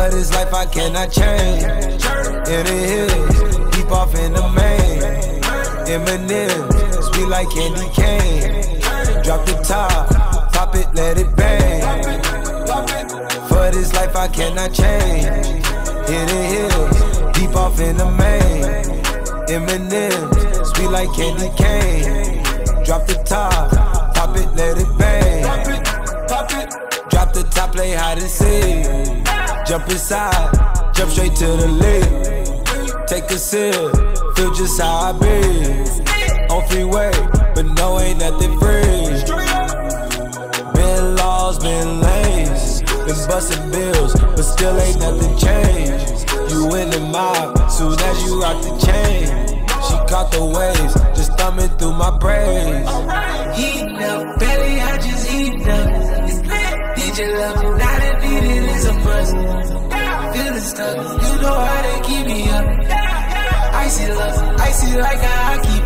For this life I cannot change. In the hills, deep off in the main. Eminem, sweet like candy cane. Drop the top, pop it, let it bang. For this life I cannot change. In the hills, deep off in the main. Eminem, sweet like candy cane. Drop the top, pop it, let it bang. Drop the top, play hide and seek. Jump inside, jump straight to the lake. Take a sip, feel just how I be. On freeway, but no, ain't nothing free. Been laws, been lanes, been busting bills, but still ain't nothing changed. You in the mob, soon as you rock the chain. She caught the waves, just thumbing through my braids. Heating up, belly, I just heating up. Need your love, now that beating is a must. Feeling stuck, you know how they keep me up. Icy love, icy like how I keep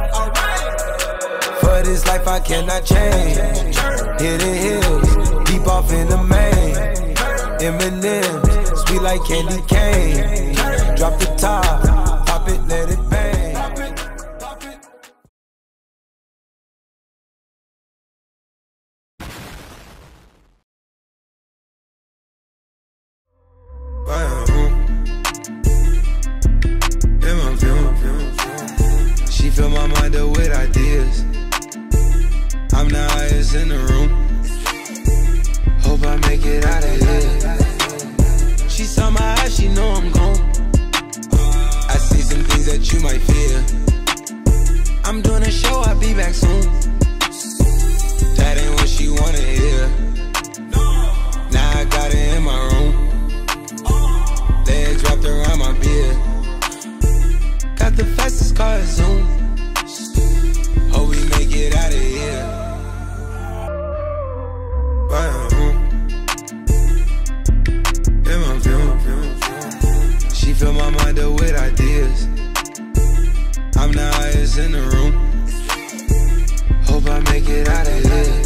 up. For this life I cannot change. Hidden hills, deep off in the main. Eminem, sweet like candy cane. Drop the top, pop it, let it bang. She fill my mind up with ideas. I'm the highest in the room. Hope I make it out of here. She saw my eyes, she know I'm gone. I see some things that you might fear. I'm doing a show, I'll be back soon. That ain't what she wanna hear. Now I got it in my room. Legs wrapped around my beard. Got the fastest car, Zoom. Hope we make it out of here. In my view. She fill my mind up with ideas. I'm the highest in the room. Hope I make it out of here.